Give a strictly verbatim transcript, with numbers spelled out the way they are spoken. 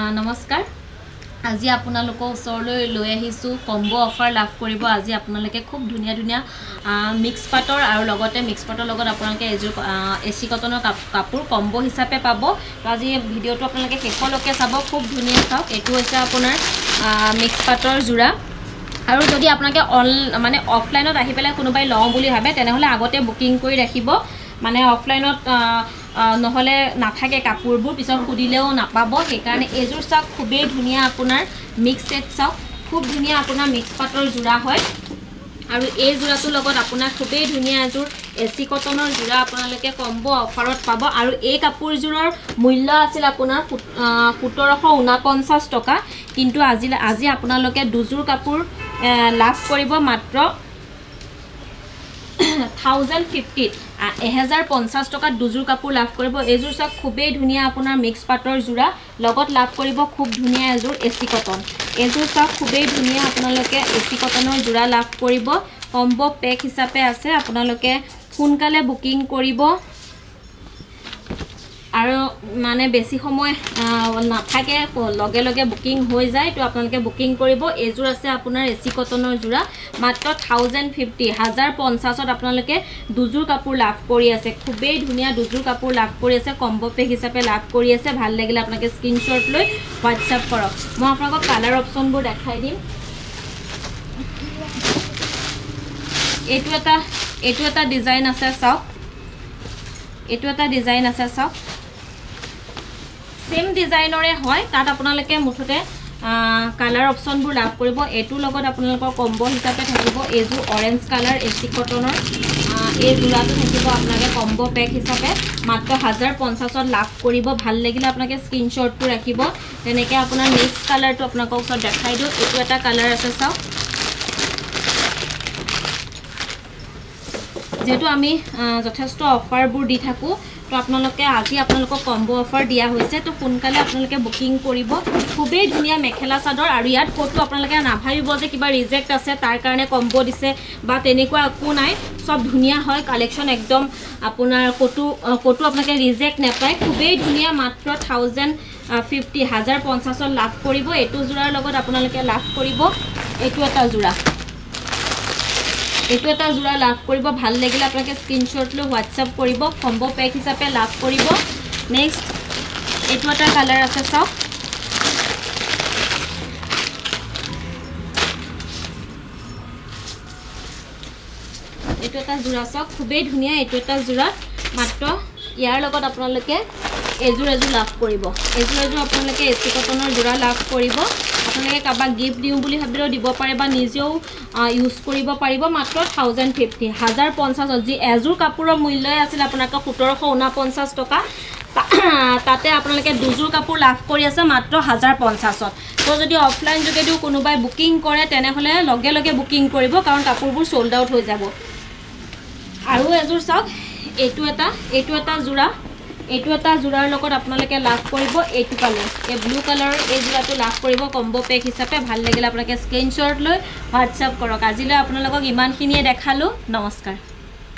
নমস্কাৰ আজি আপোনালোকৰ ওচৰলৈ লৈ আহিছো কম্বো অফাৰ লাভ কৰিব আজি আপোনালোকে খুব ধুনিয়া ধুনিয়া মিক্স পাটৰ আৰু লগতে মিক্স পাটৰ লগত আপোনালোকে এজোৰ এসি কটনৰ কাপোৰ কম্বো হিচাপে পাব তো আজি ভিডিওটো আপোনালোকে শেষলৈকে চাব খুব ধুনিয়া চাওক এটো হৈছে আপোনাৰ মিক্স পাটৰ জোৰা আৰু যদি আপোনালোকে অন মানে অফলাইনত আহি পেলাই কোনোবাই লওঁ বুলি ভাবে তেনেহলে আগতে বুকিং কৰি ৰাখিব মানে অফলাইনত নহলে নাথাকে কাপোৰবোৰ পিছত খুদিলেও নাপাব সেই কাৰণে এজোৰ চাওক খুবেই ধুনিয়া আপোনাৰ মিক্স সেট চাওক খুব ধুনিয়া আপোনাৰ মিক্স পাটৰ জোৰা হয় আৰু এই জোৰাটোৰ লগত আপোনাৰ খুবেই ধুনিয়া এজোৰ এসি কটনৰ জোৰা আপোনালোকে কম্বো অফাৰত পাব আৰু এই কাপোৰজোৰৰ মূল্য আছিল আপোনাৰ সোতৰশ ঊনপঞ্চাছ টকা কিন্তু আজি আজি আপোনালোকে দুজোৰ কাপোৰ লাভ কৰিব মাত্ৰ থাউজেণ্ড ফিফটি এক হাজাৰ পঞ্চাছ টকাত দুজোৰ কাপোৰ লাভ কৰিব এজোৰ চাওক খুবেই ধুনিয়া আপোনাৰ মিক্স পাটৰ জোৰা লগত লাভ কৰিব খুব ধুনিয়া এজোৰ এসি কটন এজোৰ চাওক খুবেই ধুনিয়া আপোনালোকে এসি কটনৰ জোৰা লাভ কৰিব কম্বো পেক হিচাপে আছে আপোনালোকে সোনকালে বুকিং কৰিব আৰু মানে বেছি সময় নাথাকে লগে লগে বুকিং হৈ যায় তো আপোনালোকে বুকিং কৰিব এজোৰ আছে আপোনাৰ এসি কটনৰ জোৰা মাত্ৰ থাউজেণ্ড ফিফটি এক হাজাৰ পঞ্চাছত আপোনালোকে দুজোৰ কাপোৰ লাভ কৰি আছে খুবেই ধুনিয়া দুজোৰ কাপোৰ লাভ কৰি আছে কম্বো পেক হিচাপে লাভ কৰি আছে ভাল লাগিলে আপোনালোকে স্ক্ৰিনশ্বট লৈ হোৱাটছআপ কৰক মই আপোনালোকক কালাৰ অপচনবোৰ দেখাই দিম এটো এটা এটো এটা ডিজাইন আছে চাওক এটো এটা ডিজাইন আছে চাওক सेम डिजाइनरे হয় তাত আপোনালোকে মুঠতে কালাৰ অপচনবোৰ লাভ কৰিব এটো লগত আপোনালোকৰ কম্বো হিচাপে থাকিব এজু অৰেঞ্জ কালাৰ এসি কটনৰ এই জোৰাটো থাকিব আপোনালোকে কম্বো পেক হিচাপে মাত্ৰ এক হাজাৰ পঞ্চাছত লাভ কৰিব ভাল লাগিলে আপোনালোকে স্ক্ৰিনশ্বটটো ৰাখিব তেনেকৈ আপোনাৰ নেক্সট কালাৰটো আপোনালোকক ওচৰত দেখাই দিও এটো এটা কালাৰ আছে চাওক যেটো আমি যথেষ্ট অফাৰবোৰ দি থাকো তো আপোনালোকে আজি আপোনালোকক কম্বো অফাৰ দিয়া হৈছে তো সোনকালে আপোনালোকে বুকিং কৰিব খুবেই ধুনিয়া মেখেলা চাদৰ আৰু ইয়াত ফটো আপোনালোকে নাভাবিব যে কিবা ৰিজেক্ট আছে তাৰ কাৰণে কম্বো দিছে বা তেনেকুৱা একো নাই সব ধুনিয়া হয় কালেকশন একদম আপোনাৰ ফটো ফটো আপোনালোকে ৰিজেক্ট নাপায় খুবেই ধুনিয়া মাত্ৰ থাউজেণ্ড ফিফটি এক হাজাৰ পঞ্চাছত লাভ কৰিব এটো জোৰাৰ লগত আপোনালোকে লাভ কৰিব এটো এটা জোৰা এটো এটা জোৰা লাভ কৰিব ভাল লাগিলে আপোনালোকে স্ক্ৰিনশ্বট লৈ হোৱাটছআপ কৰিব কম্বো পেক হিচাপে লাভ কৰিব নেক্সট এটো এটা কালাৰ আছে চাওক এটো এটা জোৰা চাওক খুবেই ধুনিয়া এটো এটা জোৰা মাত্ৰ ইয়াৰ লগত আপোনালোকে এজোৰ এজোৰ লাভ কৰিব এজোৰ এজোৰ আপোনালোকে এসি কটনৰ জোৰা লাভ কৰিব আপোনালোকে কাবা গিফট দিও বুলি ভাবিলেও দিব পাৰে বা নিজেও ইউজ কৰিব পাৰিব মাত্ৰ থাউজেণ্ড ফিফটি এক হাজাৰ পঞ্চাছ যি এজোৰ কাপোৰৰ মূল্য আছিল আপোনাক সোতৰশ ঊনপঞ্চাছ টকা তাতে আপোনালোকে দুজোৰ কাপোৰ লাভ কৰি আছে মাত্ৰ এক হাজাৰ পঞ্চাছত তো যদি অফলাইন যোগেদিও কোনোবাই বুকিং কৰে তেনেহলে লগে লগে বুকিং কৰিব কাৰণ কাপোৰবোৰ সোল্ড আউট হৈ যাব আৰু এজোৰ চাওক এটো এটা এটো এটা জোৰা এটো এটা জোৰাৰ লগত আপোনালোকে লাভ কৰিব এটো কালাৰ এই ব্লু কালাৰৰ এই জোৰাটো লাভ কৰিব কম্বো পেক হিচাপে ভাল লাগিলে আপোনালোকে স্ক্ৰিনশ্বট লৈ হোৱাটছআপ কৰক আজিলৈ আপোনালোকক ইমানখিনিয়ে দেখালো নমস্কাৰ।